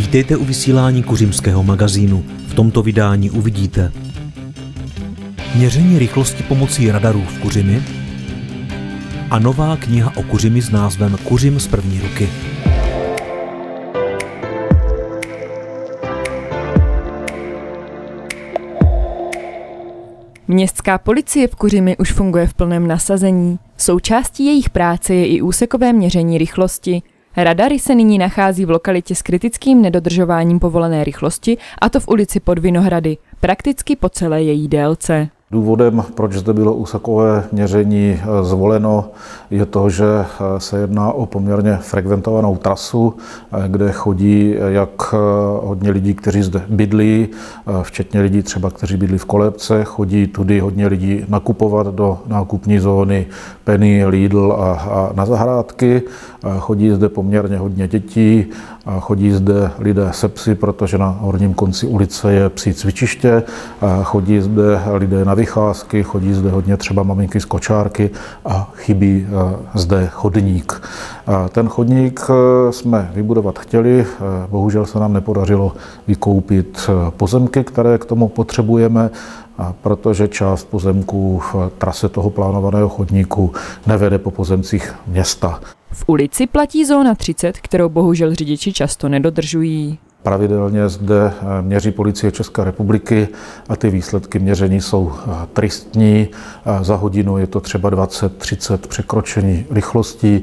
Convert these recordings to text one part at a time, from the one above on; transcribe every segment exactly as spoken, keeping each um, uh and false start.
Vítejte u vysílání Kuřimského magazínu. V tomto vydání uvidíte měření rychlosti pomocí radarů v Kuřimi a nová kniha o Kuřimi s názvem Kuřim z první ruky. Městská policie v Kuřimi už funguje v plném nasazení. Součástí jejich práce je i úsekové měření rychlosti. Radary se nyní nachází v lokalitě s kritickým nedodržováním povolené rychlosti, a to v ulici Pod Vinohrady, prakticky po celé její délce. Důvodem, proč zde bylo úsekové měření zvoleno, je to, že se jedná o poměrně frekventovanou trasu, kde chodí jak hodně lidí, kteří zde bydlí, včetně lidí třeba, kteří bydlí v kolébce, chodí tudy hodně lidí nakupovat do nákupní zóny Penny, Lidl a, a na zahrádky. Chodí zde poměrně hodně dětí, chodí zde lidé se psy, protože na horním konci ulice je psí cvičiště, chodí zde lidé na vycházky, chodí zde hodně třeba maminky z kočárky a chybí zde chodník. Ten chodník jsme vybudovat chtěli, bohužel se nám nepodařilo vykoupit pozemky, které k tomu potřebujeme, protože část pozemků v trase toho plánovaného chodníku nevede po pozemcích města. V ulici platí zóna třicet, kterou bohužel řidiči často nedodržují. Pravidelně zde měří Policie České republiky a ty výsledky měření jsou tristní. Za hodinu je to třeba dvacet třicet překročení rychlostí.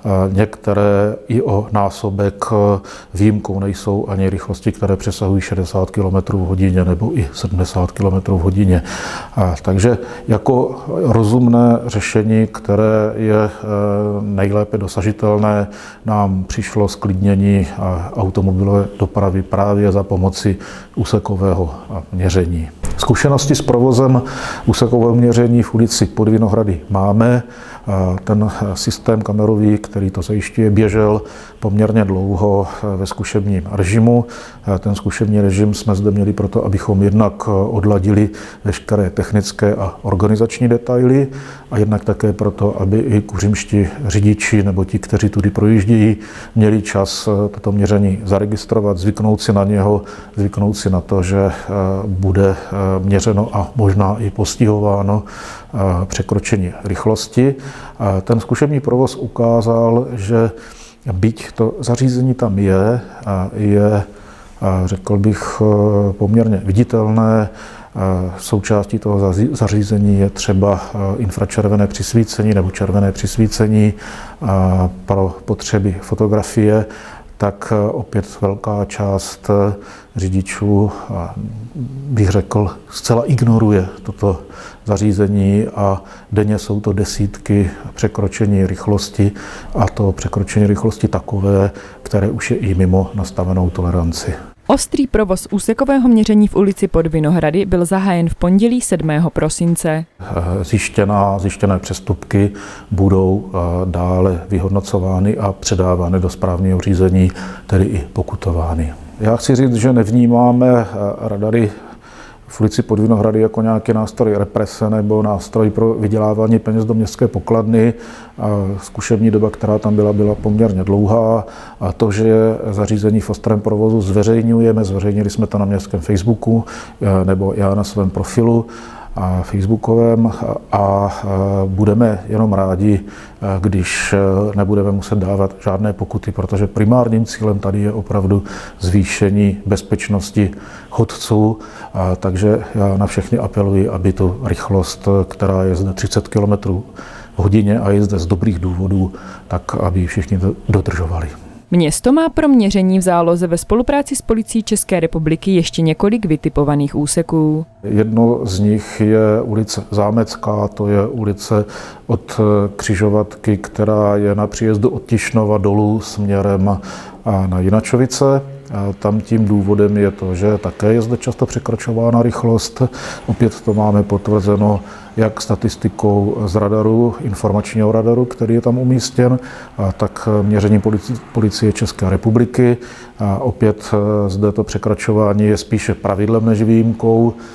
Některé i o násobek. Výjimkou nejsou ani rychlosti, které přesahují šedesát kilometrů v hodině nebo i sedmdesát kilometrů v hodině. Takže jako rozumné řešení, které je nejlépe dosažitelné, nám přišlo zklidnění automobilové dopravy právě za pomoci úsekového měření. Zkušenosti s provozem úsekového měření v ulici Pod Vinohrady máme. Ten systém kamerový, který to zajišťuje, běžel poměrně dlouho ve zkušebním režimu. Ten zkušební režim jsme zde měli proto, abychom jednak odladili veškeré technické a organizační detaily a jednak také proto, aby i kuřimští řidiči nebo ti, kteří tudy projíždějí, měli čas toto měření zaregistrovat, zvyknout si na něho, zvyknout si na to, že bude měřeno a možná i postihováno překročení rychlosti. Ten zkušební provoz ukázal, že byť to zařízení tam je, je, řekl bych, poměrně viditelné. Součástí toho zařízení je třeba infračervené přisvícení nebo červené přisvícení pro potřeby fotografie, tak opět velká část řidičů, bych řekl, zcela ignoruje toto zařízení a denně jsou to desítky překročení rychlosti, a to překročení rychlosti takové, které už je i mimo nastavenou toleranci. Ostrý provoz úsekového měření v ulici Pod Vinohrady byl zahájen v pondělí sedmého prosince. Zjištěná, zjištěné přestupky budou dále vyhodnocovány a předávány do správního řízení, tedy i pokutovány. Já chci říct, že nevnímáme radary v ulici Pod Vinohrady jako nějaký nástroj represe nebo nástroj pro vydělávání peněz do městské pokladny. Zkušební doba, která tam byla, byla poměrně dlouhá. A to, že zařízení v ostrém provozu zveřejňujeme, zveřejnili jsme to na městském Facebooku nebo já na svém profilu a facebookovém, a budeme jenom rádi, když nebudeme muset dávat žádné pokuty, protože primárním cílem tady je opravdu zvýšení bezpečnosti chodců, takže já na všechny apeluji, aby tu rychlost, která je zde třicet kilometrů v hodině a je zde z dobrých důvodů, tak aby všichni dodržovali. Město má pro měření v záloze ve spolupráci s Policií České republiky ještě několik vytipovaných úseků. Jedno z nich je ulice Zámecká, to je ulice od křižovatky, která je na příjezdu od Tišnova dolů směrem na Jinačovice. Tam tím důvodem je to, že také je zde často překračována rychlost. Opět to máme potvrzeno jak statistikou z radaru, informačního radaru, který je tam umístěn, tak měření Policie České republiky. Opět zde to překračování je spíše pravidlem než výjimkou.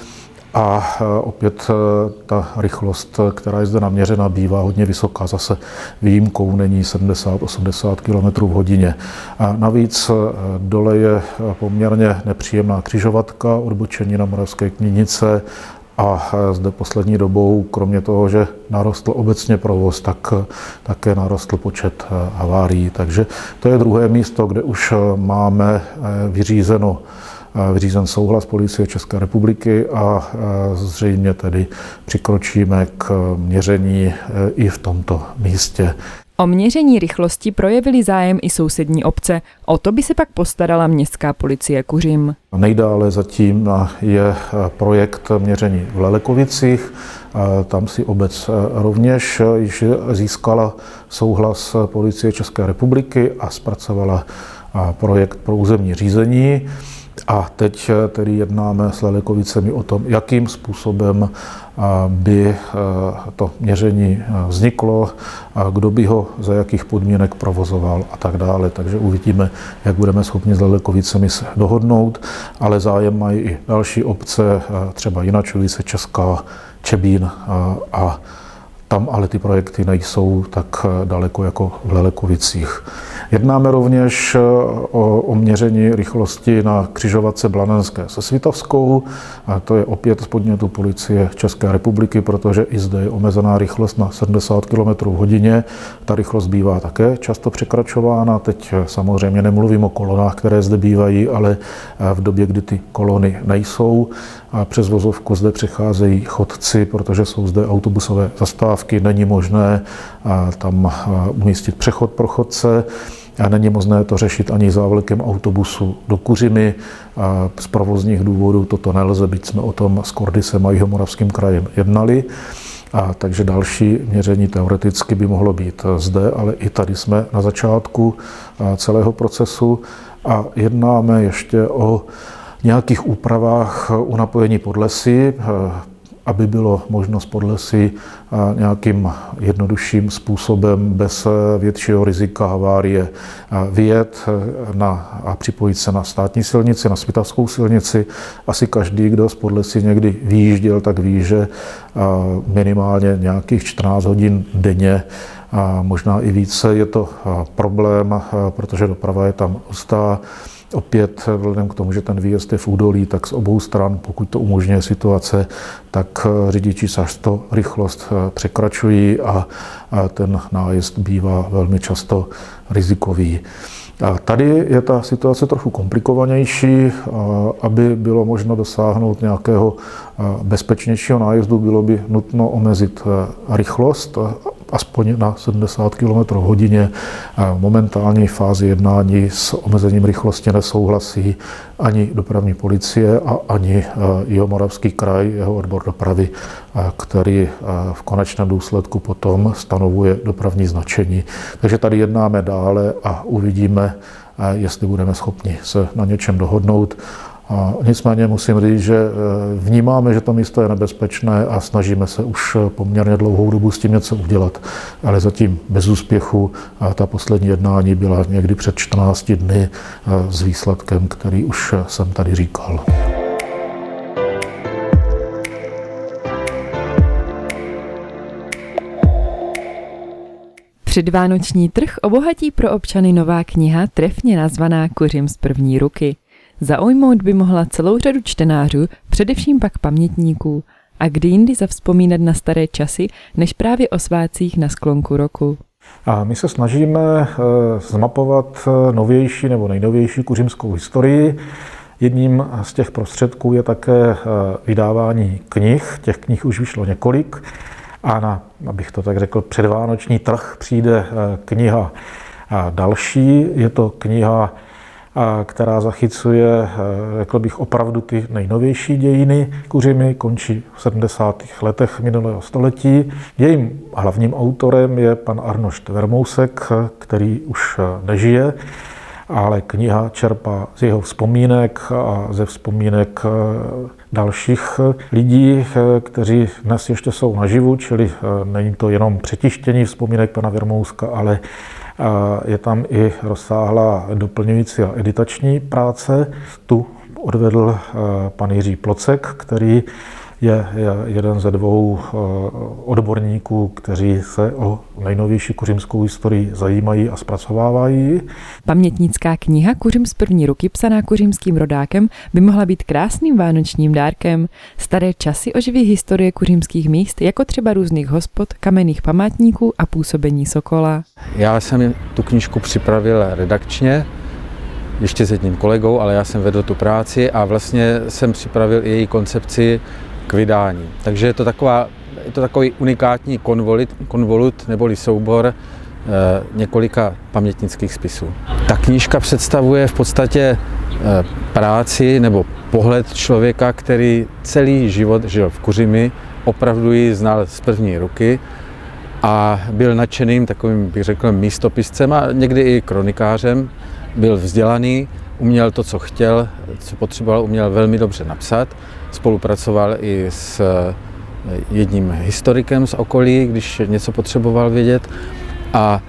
A opět ta rychlost, která je zde naměřena, bývá hodně vysoká. Zase výjimkou není sedmdesát osmdesát kilometrů v hodině. A navíc dole je poměrně nepříjemná křižovatka, odbočení na Moravské Knínice. A zde poslední dobou, kromě toho, že narostl obecně provoz, tak také narostl počet havárií. Takže to je druhé místo, kde už máme vyřízeno, vyřízen souhlas Policie České republiky a zřejmě tedy přikročíme k měření i v tomto místě. O měření rychlosti projevili zájem i sousední obce. O to by se pak postarala městská policie Kuřim. Nejdále zatím je projekt měření v Lelekovicích. Tam si obec rovněž již získala souhlas Policie České republiky a zpracovala projekt pro územní řízení. A teď tedy jednáme s Lelekovicemi o tom, jakým způsobem by to měření vzniklo, kdo by ho za jakých podmínek provozoval a tak dále. Takže uvidíme, jak budeme schopni s Lelekovicemi se dohodnout, ale zájem mají i další obce, třeba Jinačovice, Česká, Čebín a tam ale ty projekty nejsou tak daleko jako v Lelekovicích. Jednáme rovněž o, o měření rychlosti na křižovatce Blanenské se Svitovskou. A to je opět z podnětu Policie České republiky, protože i zde je omezená rychlost na sedmdesát kilometrů v hodině. Ta rychlost bývá také často překračována. Teď samozřejmě nemluvím o kolonách, které zde bývají, ale v době, kdy ty kolony nejsou. A přes vozovku zde přecházejí chodci, protože jsou zde autobusové zastávky. Není možné tam umístit přechod pro chodce. A není možné to řešit ani závlekem autobusu do Kuřimy. A z provozních důvodů toto nelze, byť jsme o tom s Kordisem a Jihomoravským krajem jednali. A takže další měření teoreticky by mohlo být zde, ale i tady jsme na začátku celého procesu a jednáme ještě o nějakých úpravách u napojení Podlesy, aby bylo možno z Podlesy nějakým jednodušším způsobem bez většího rizika havárie vyjet na, a připojit se na státní silnici, na Svitavskou silnici. Asi každý, kdo z Podlesy někdy vyjížděl, tak ví, že minimálně nějakých čtrnáct hodin denně, a možná i více, je to problém, protože doprava je tam hustá. Opět vzhledem k tomu, že ten výjezd je v údolí, tak z obou stran, pokud to umožňuje situace, tak řidiči často rychlost překračují a ten nájezd bývá velmi často rizikový. A tady je ta situace trochu komplikovanější. Aby bylo možno dosáhnout nějakého bezpečnějšího nájezdu, bylo by nutno omezit rychlost aspoň na sedmdesát kilometrů v hodině. V momentální fázi jednání s omezením rychlosti nesouhlasí ani dopravní policie a ani Jihomoravský kraj, jeho odbor dopravy, který v konečném důsledku potom stanovuje dopravní značení. Takže tady jednáme dále a uvidíme, jestli budeme schopni se na něčem dohodnout. A nicméně musím říct, že vnímáme, že to místo je nebezpečné a snažíme se už poměrně dlouhou dobu s tím něco udělat, ale zatím bez úspěchu. A ta poslední jednání byla někdy před čtrnácti dny s výsledkem, který už jsem tady říkal. Předvánoční trh obohatí pro občany nová kniha, trefně nazvaná Kuřim z první ruky. Zaujmout by mohla celou řadu čtenářů, především pak pamětníků. A kdy jindy zavzpomínat na staré časy, než právě o svátcích na sklonku roku. A my se snažíme zmapovat novější nebo nejnovější kuřimskou historii. Jedním z těch prostředků je také vydávání knih. Těch knih už vyšlo několik. A na, abych to tak řekl, předvánoční trh přijde kniha další. Je to kniha, která zachycuje, řekl bych, opravdu ty nejnovější dějiny Kuřimy, končí v sedmdesátých letech minulého století. Jejím hlavním autorem je pan Arnošt Vermousek, který už nežije, ale kniha čerpá z jeho vzpomínek a ze vzpomínek dalších lidí, kteří dnes ještě jsou naživu, čili není to jenom přetištění vzpomínek pana Vermouska, ale je tam i rozsáhlá doplňující a editační práce. Tu odvedl pan Jiří Plocek, který je, je jeden ze dvou odborníků, kteří se o nejnovější kuřimskou historii zajímají a zpracovávají. Pamětnická kniha Kuřim z první ruky, psaná kuřimským rodákem, by mohla být krásným vánočním dárkem. Staré časy oživí historie kuřimských míst, jako třeba různých hospod, kamenných památníků a působení Sokola. Já jsem tu knížku připravil redakčně, ještě s jedním kolegou, ale já jsem vedl tu práci a vlastně jsem připravil i její koncepci k vydání. Takže je to, taková, je to takový unikátní konvolut, konvolut neboli soubor e, několika pamětnických spisů. Ta knížka představuje v podstatě e, práci nebo pohled člověka, který celý život žil v Kuřimi, opravdu ji znal z první ruky a byl nadšeným takovým, bych řekl, místopiscem a někdy i kronikářem. Byl vzdělaný, uměl to, co chtěl, co potřeboval, uměl velmi dobře napsat. Spolupracoval i s jedním historikem z okolí, když něco potřeboval vědět. A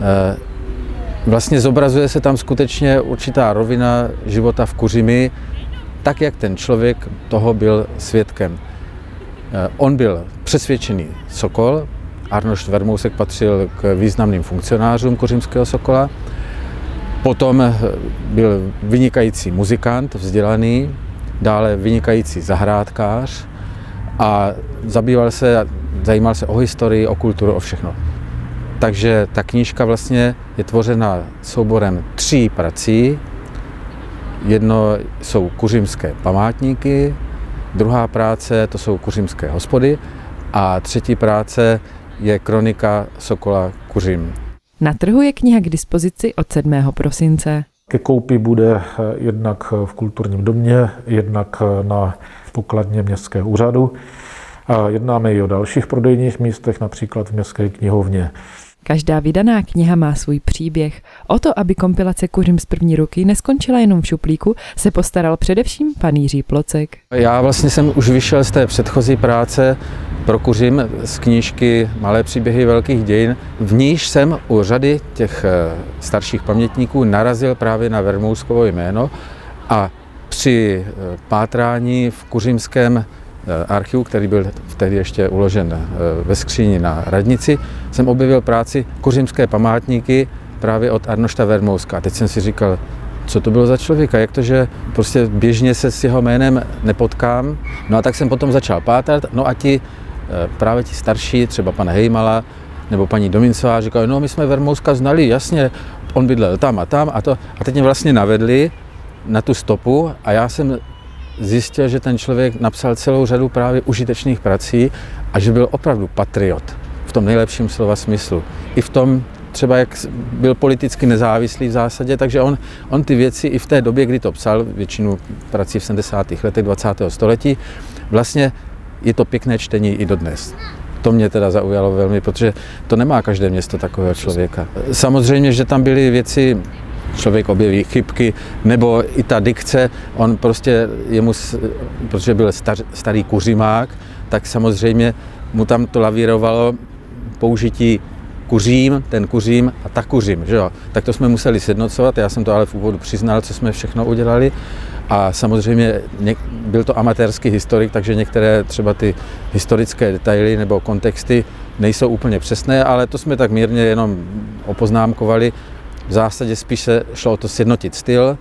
vlastně zobrazuje se tam skutečně určitá rovina života v Kuřimi, tak, jak ten člověk toho byl svědkem. On byl přesvědčený Sokol, Arnošt Vermousek patřil k významným funkcionářům kuřimského Sokola. Potom byl vynikající muzikant, vzdělaný, dále vynikající zahrádkář a zabýval se, zajímal se o historii, o kulturu, o všechno. Takže ta knížka vlastně je tvořena souborem tří prací. Jedno jsou kuřimské památníky, druhá práce to jsou kuřimské hospody a třetí práce je kronika Sokola Kuřim. Na trhu je kniha k dispozici od sedmého prosince. Ke koupi bude jednak v kulturním domě, jednak na pokladně městského úřadu. A jednáme i o dalších prodejních místech, například v městské knihovně. Každá vydaná kniha má svůj příběh. O to, aby kompilace Kuřim z první ruky neskončila jenom v šuplíku, se postaral především pan Jiří Plocek. Já vlastně jsem už vyšel z té předchozí práce pro Kuřim z knížky Malé příběhy velkých dějin. V níž jsem u řady těch starších pamětníků narazil právě na Vermouskovo jméno a při pátrání v kuřimském archivu, který byl tehdy ještě uložen ve skříni na radnici, jsem objevil práci Kuřimské památníky právě od Arnošta Vermouska. A teď jsem si říkal, co to bylo za člověka, jak to, že prostě běžně se s jeho jménem nepotkám. No a tak jsem potom začal pátrat, no a ti právě ti starší, třeba pan Hejmala nebo paní Domincová, říkali, no my jsme Vermouska znali, jasně, on bydlel tam a tam a to. A teď mě vlastně navedli na tu stopu a já jsem zjistil, že ten člověk napsal celou řadu právě užitečných prací a že byl opravdu patriot v tom nejlepším slova smyslu. I v tom třeba, jak byl politicky nezávislý v zásadě, takže on, on ty věci i v té době, kdy to psal, většinu prací v sedmdesátých letech dvacátého století, vlastně je to pěkné čtení i dodnes. To mě teda zaujalo velmi, protože to nemá každé město takového člověka. Samozřejmě, že tam byly věci, člověk objeví chybky, nebo i ta dikce, on prostě jemu, protože byl star, starý kuřimák, tak samozřejmě mu tam to lavírovalo použití kuřím, ten kuřím a ta kuřím, že jo. Tak to jsme museli sjednocovat, já jsem to ale v úvodu přiznal, co jsme všechno udělali. A samozřejmě byl to amatérský historik, takže některé třeba ty historické detaily nebo kontexty nejsou úplně přesné, ale to jsme tak mírně jenom opoznámkovali. V zásadě spíš se šlo o to sjednotit styl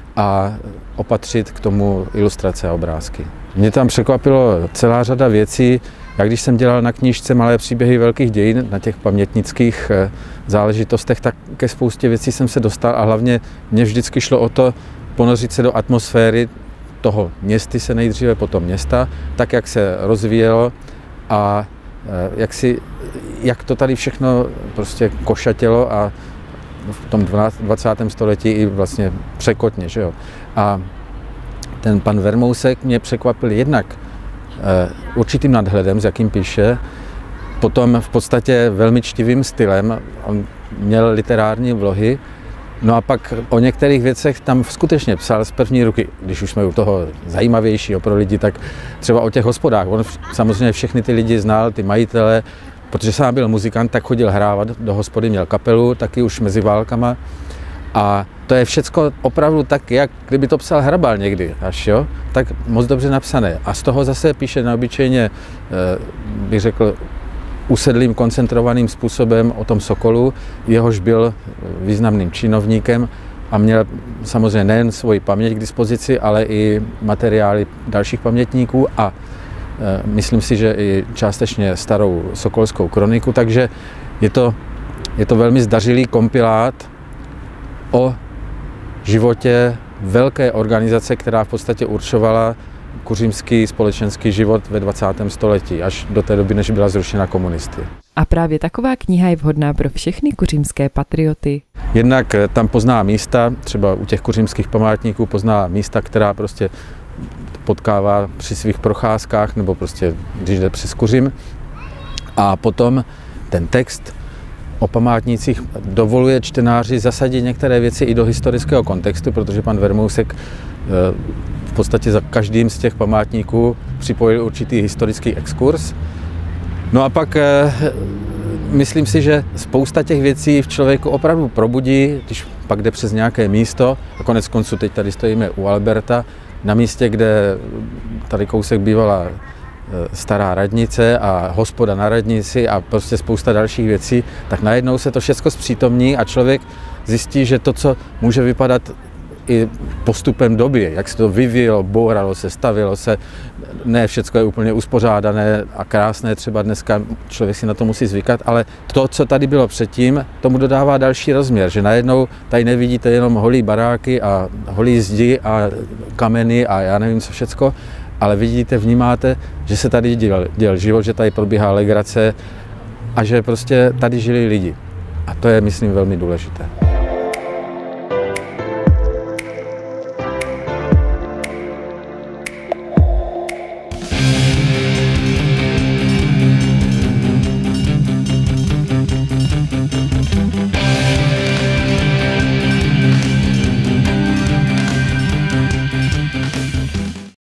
a opatřit k tomu ilustrace a obrázky. Mě tam překvapilo celá řada věcí. Já když jsem dělal na knížce Malé příběhy velkých dějin, na těch pamětnických záležitostech, tak ke spoustě věcí jsem se dostal a hlavně mě vždycky šlo o to ponořit se do atmosféry toho městy se nejdříve, potom města, tak jak se rozvíjelo a jak, si, jak to tady všechno prostě košatělo a v tom dvacátém století i vlastně překotně, že jo. A ten pan Vermousek mě překvapil jednak určitým nadhledem, s jakým píše, potom v podstatě velmi čtivým stylem, on měl literární vlohy, no a pak o některých věcech tam skutečně psal z první ruky, když už jsme u toho zajímavějšího pro lidi, tak třeba o těch hospodách, on samozřejmě všechny ty lidi znal, ty majitele, protože sám byl muzikant, tak chodil hrávat do hospody, měl kapelu, taky už mezi válkama a to je všecko opravdu tak, jak kdyby to psal Hrabal někdy, až jo, tak moc dobře napsané. A z toho zase píše neobyčejně, bych řekl, usedlým, koncentrovaným způsobem o tom Sokolu, jehož byl významným činovníkem a měl samozřejmě nejen svoji paměť k dispozici, ale i materiály dalších pamětníků a e, myslím si, že i částečně starou sokolskou kroniku, takže je to, je to velmi zdařilý kompilát o životě velké organizace, která v podstatě určovala kuřimský společenský život ve dvacátém století, až do té doby, než byla zrušena komunisty. A právě taková kniha je vhodná pro všechny kuřimské patrioty. Jednak tam pozná místa, třeba u těch kuřimských památníků pozná místa, která prostě potkává při svých procházkách nebo prostě když jde přes Kuřim. A potom ten text o památnících dovoluje čtenáři zasadit některé věci i do historického kontextu, protože pan Vermousek v podstatě za každým z těch památníků připojil určitý historický exkurs. No a pak myslím si, že spousta těch věcí v člověku opravdu probudí, když pak jde přes nějaké místo, a konec konců teď tady stojíme u Alberta, na místě, kde tady kousek bývala stará radnice a hospoda na radnici a prostě spousta dalších věcí, tak najednou se to všechno zpřítomní a člověk zjistí, že to, co může vypadat i postupem doby, jak se to vyvíjelo, bouralo se, stavilo se, ne všechno je úplně uspořádané a krásné, třeba dneska člověk si na to musí zvykat, ale to, co tady bylo předtím, tomu dodává další rozměr, že najednou tady nevidíte jenom holý baráky a holý zdi a kameny a já nevím co všecko, ale vidíte, vnímáte, že se tady děl, děl život, že tady probíhá legrace a že prostě tady žili lidi. A to je, myslím, velmi důležité.